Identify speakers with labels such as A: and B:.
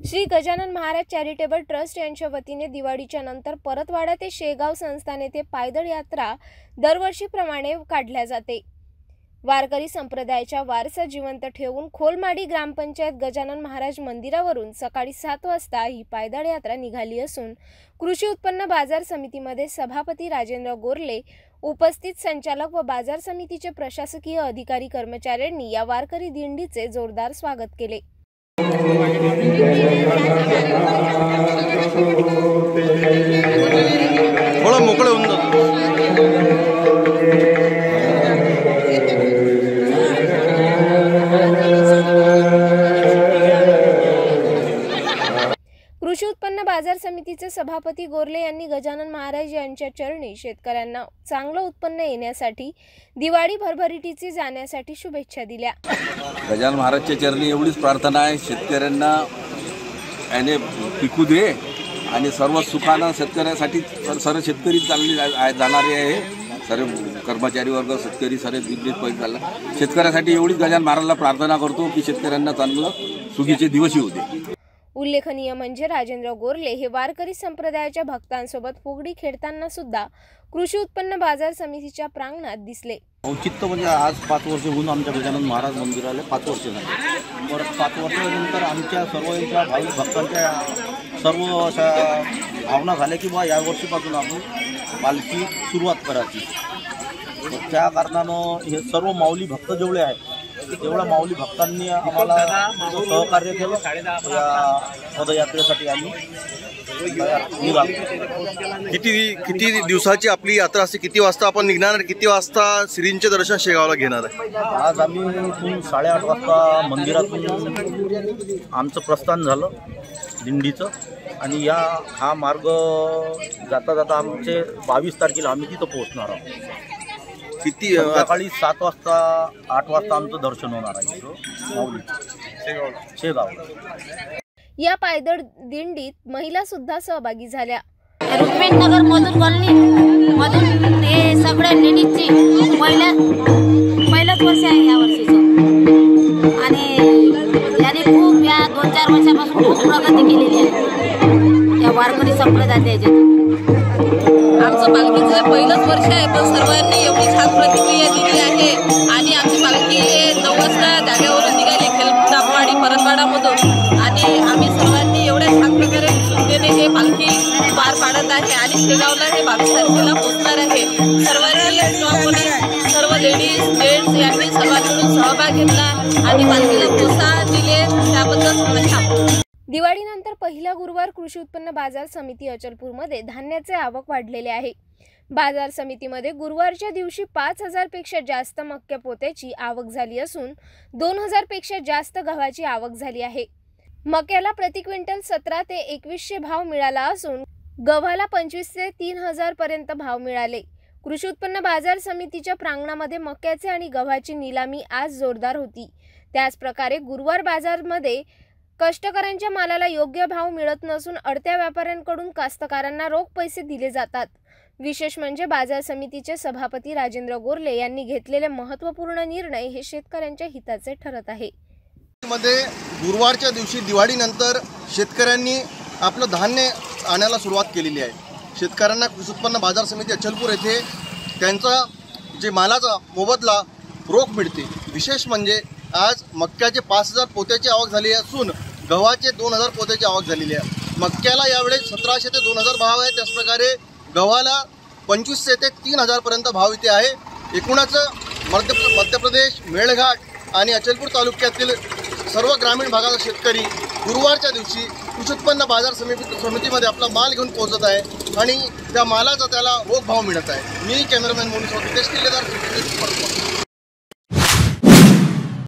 A: Shri Gajanan Maharaj charitable trust यांच्या वतीने दिवाळीच्या नंतर परतवाडा ते शेगाव संस्थान येथे पायदळ यात्रा दरवर्षीप्रमाणे काढल्या जाते। वारकरी संप्रदायाचा वारसा जिवंत ठेवून खोलमाडी ग्रामपंचायत गजानन महाराज मंदिरावरून सकाळी 7 वाजता ही पायदळ यात्रा निघाली असून कृषी उत्पन्न बाजार समितीमध्ये सभापती राजेंद्र गोरले, उपस्थित संचालक व बाजार समितीचे प्रशासकीय अधिकारी कर्मचाऱ्यांनी या वारकरी दिंडीचे जोरदार स्वागत केले।
B: थोड़ा मोकळे होऊन जातो।
A: कृषी उत्पन्न बाजार समितीचे सभापती गोरले यांनी गजानन महाराज यांच्या चरणी शेतकऱ्यांना चांगलं उत्पन्न येण्यासाठी दिवाळी भरभराटीची जाण्यासाठी शुभेच्छा दिल्या।
B: गजानन महाराजच्या चरणी एवढीच प्रार्थना आहे, शेतकऱ्यांना याने पिकू दे आणि सर्व सुखानं शेतकऱ्यासाठी सर्व शेतकरी चालले जाणारे आहे। सर्व कर्मचारी वर्ग शेतकरी सर्व दिल्लीत पैसे झाला। शेतकऱ्यासाठी एवढीच गजानन महाराजला प्रार्थना करतो की शेतकऱ्यांना चांगलं सुखीचे दिवस येऊ दे।
A: उल्लेखनीय म्हणजे राजेंद्र गोरले हे वारकरी संप्रदायाच्या भक्तांसोबत फुगडी खेळताना सुद्धा कृषी उत्पन्न बाजार समितीच्या प्रांगणात दिसले।
C: औचित्य म्हणजे आज 5 वर्ष होऊन आमच्या गजानन महाराज मंदिराला 5 वर्ष झाले। परत 5 वर्षानंतर आमच्या सर्व भाविक भक्तांच्या सर्व अशा भावना झाल्या की बा या वर्षीपासून आपण पालखी सुरुवात करायची। त्या कारणानं हे सर्व माऊली भक्त जेवढे आहेत तेवढ्या माऊली भक्तांनी आम्हाला सहकार्य केलं। या पदयात्रेसाठी आम्ही
B: किती दिवसाची आपली यात्रा असते? किती वाजता आपण निघणार? किती वाजता श्रींचे दर्शन शेगावला घेणार आहे?
C: आज आम्ही इथून 8:30 वाजता मंदिरातून आमचं प्रस्थान झालं दिंडीचं आणि हा मार्ग जाता जाता आमचे 22 तारखेला आम्ही तिथं पोहोचणार आहोत।
B: किती
C: सकाळी 7 वाजता 8 वाजता आमचं दर्शन होणार आहे माऊली शेगावला।
A: या पायदळ दिंडीत महिला सुद्धा सहभागी झाल्या।
D: रुक्मिणीनगर मधून कॉलनी मधून हे सगळ्या लेडीजची पहिलंच वर्ष आहे या वर्षीचं आणि याने खूप या 2-4 वर्षापासून खूप प्रगती केलेली आहे या वारकरी संप्रदायाच्या।
E: आमचं पालखीचं पहिलंच वर्ष आहे पण सर्वांनी एवढी छान प्रतिक्रिया दिली आहे आणि आमची पालखी 9 वाजता जागेवरून निघाली खेलदापवाडी परतवाडामधून आणि आम्ही सर्वांनी एवढ्या छान प्रकारे सुंदरने हे पालखी पार पाडत आहे आणि शेगावला हे 22 तारखेला पोहोचणार आहे। सर्वांनी सर्व लेडीज जेंट्स यांनी सर्वांकडून सहभाग घेतला आणि पालखीला प्रोत्साहन दिले त्याबद्दल शुभेच्छा।
A: दिवाळीनंतर पहिला गुरुवार कृषी उत्पन्न बाजार समिती अचलपूरमध्ये धान्याचे आवक वाढलेले आहे। बाजार समितीमध्ये गुरुवारच्या दिवशी 5000 पेक्षा जास्त मक्या पोत्याची आवक झाली असून 2000 पेक्षा जास्त गव्हाची आवक झाली आहे। मक्याला प्रति क्विंटल 17 ते 2100 भाव मिळाला असून गव्हाला 25 ते 3000 पर्यंत भाव मिळाले। कृषी उत्पन्न बाजार समितीच्या प्रांगणामध्ये मक्याचे आणि गव्हाची निलामी आज जोरदार होती। त्याच प्रकारे गुरुवार बाजारमध्ये कष्टकऱ्यांच्या मालाला योग्य भाव मिळत नसून अडत्या व्यापाऱ्यांकडून कास्तकारांना रोख पैसे दिले जातात। विशेष म्हणजे बाजार समितीचे सभापती राजेंद्र गोरले यांनी घेतलेले महत्त्वपूर्ण निर्णय हे शेतकऱ्यांच्या हिताचे ठरत आहे।
F: मध्ये गुरुवारच्या दिवशी दिवाळीनंतर शेतकऱ्यांनी आपलं धान्य आणायला सुरुवात केलेली आहे। शेतकऱ्यांना कृषी उत्पन्न बाजार समिती अचलपूर येथे त्यांचा जे मालाचा मोबदला रोख मिळते। विशेष म्हणजे आज मक्याचे 5000 पोत्याची आवक झाली असून गव्हाचे 2000 पोत्याची आवक झालेली आहे। मक्याला यावेळेस 1700 ते 2000 भाव आहे। त्याचप्रकारे गव्हाला 2500 ते 3000 पर्यंत भाव इथे आहे। एकूणच मध्य प्रदेश मेळघाट आणि अचलपूर तालुक्यातील सर्व ग्रामीण भागातील शेतकरी गुरुवारच्या दिवशी कृषी उत्पन्न बाजार समितीमध्ये आपला माल घेऊन पोहोचत आहे आणि त्या मालाचा त्याला रोख भाव मिळत आहे। मी कॅमेरामॅन मोनिश किल्लेदार।